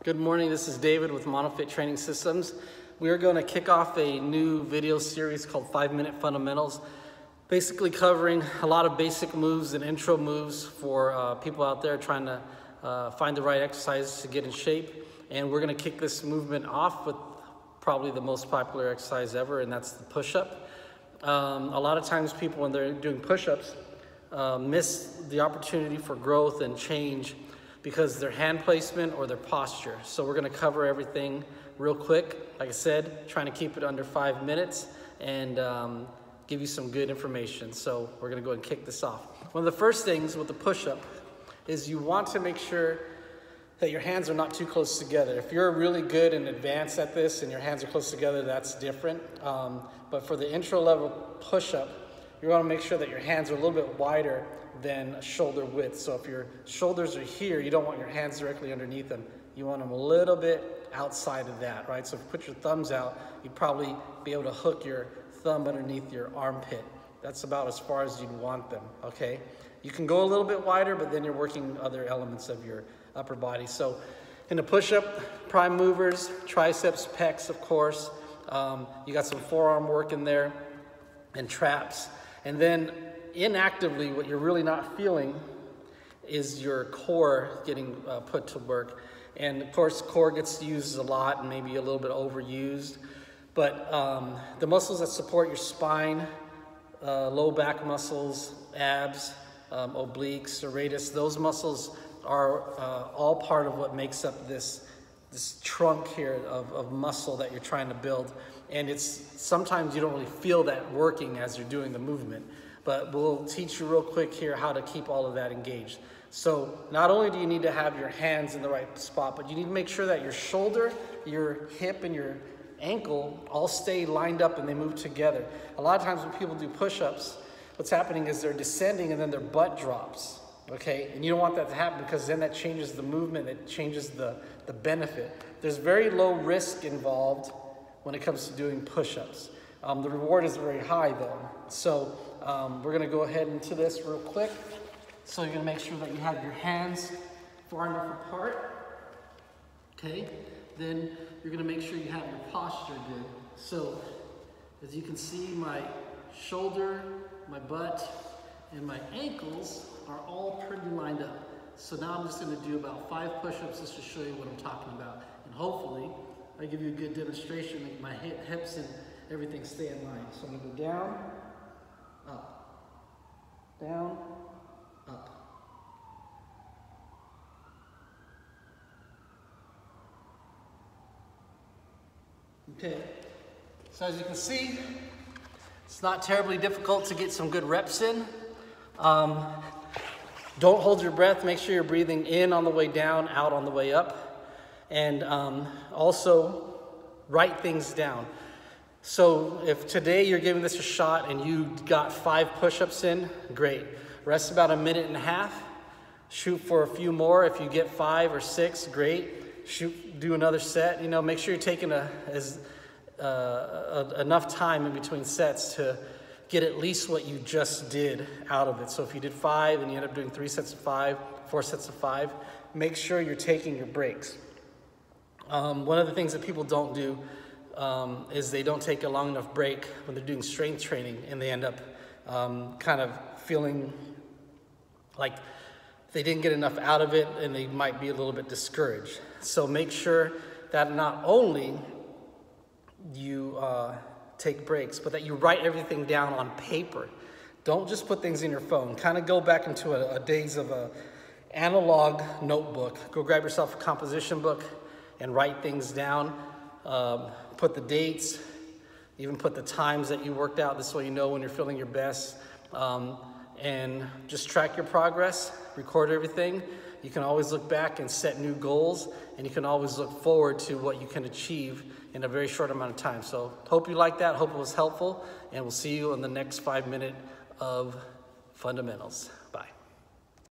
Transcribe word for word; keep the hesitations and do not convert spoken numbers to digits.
Good morning, this is David with Monofit Training Systems. We are going to kick off a new video series called five minute Fundamentals, basically covering a lot of basic moves and intro moves for uh, people out there trying to uh, find the right exercises to get in shape. And we're going to kick this movement off with probably the most popular exercise ever, and that's the push-up. Um, a lot of times people, when they're doing push-ups, uh, miss the opportunity for growth and change because their hand placement or their posture. So we're gonna cover everything real quick. Like I said, trying to keep it under five minutes and um, give you some good information. So we're gonna go ahead and kick this off. One of the first things with the push-up is you want to make sure that your hands are not too close together. If you're really good and advanced at this and your hands are close together, that's different. Um, but for the intro level push-up, you wanna make sure that your hands are a little bit wider than shoulder width. So if your shoulders are here, you don't want your hands directly underneath them. You want them a little bit outside of that, right? So if you put your thumbs out, you'd probably be able to hook your thumb underneath your armpit. That's about as far as you'd want them, okay? You can go a little bit wider, but then you're working other elements of your upper body. So in a push-up, prime movers, triceps, pecs, of course. Um, you got some forearm work in there and traps. And then inactively, what you're really not feeling is your core getting uh, put to work. And of course, core gets used a lot and maybe a little bit overused. But um, the muscles that support your spine, uh, low back muscles, abs, um, obliques, serratus, those muscles are uh, all part of what makes up this, this trunk here of, of muscle that you're trying to build. And it's sometimes you don't really feel that working as you're doing the movement. But we'll teach you real quick here how to keep all of that engaged. So not only do you need to have your hands in the right spot, but you need to make sure that your shoulder, your hip, and your ankle all stay lined up and they move together. A lot of times when people do push-ups, what's happening is they're descending and then their butt drops, okay? And you don't want that to happen because then that changes the movement, it changes the, the benefit. There's very low risk involved when it comes to doing push-ups. Um, the reward is very high though. So um, we're gonna go ahead into this real quick. So you're gonna make sure that you have your hands far enough apart, okay? Then you're gonna make sure you have your posture good. So as you can see, my shoulder, my butt, and my ankles are all pretty lined up. So now I'm just gonna do about five push-ups just to show you what I'm talking about. And hopefully, I give you a good demonstration, make my hips and everything stay in line. So I'm gonna go down, up, down, up. Okay, so as you can see, it's not terribly difficult to get some good reps in. Um, don't hold your breath, make sure you're breathing in on the way down, out on the way up. And um, also, write things down. So if today you're giving this a shot and you got five push-ups in, great. Rest about a minute and a half. Shoot for a few more. If you get five or six, great. Shoot, do another set. You know, make sure you're taking a, as, uh, a, enough time in between sets to get at least what you just did out of it. So if you did five and you end up doing three sets of five, four sets of five, make sure you're taking your breaks. Um, one of the things that people don't do Um, is they don't take a long enough break when they're doing strength training and they end up um, kind of feeling like they didn't get enough out of it and they might be a little bit discouraged. So make sure that not only you uh, take breaks, but that you write everything down on paper. Don't just put things in your phone. Kind of go back into a, a days of a analog notebook. Go grab yourself a composition book and write things down. Um, put the dates, even put the times that you worked out. This way you know when you're feeling your best. Um, and just track your progress, record everything. You can always look back and set new goals, and you can always look forward to what you can achieve in a very short amount of time. So hope you like that, hope it was helpful, and we'll see you in the next five minute of fundamentals.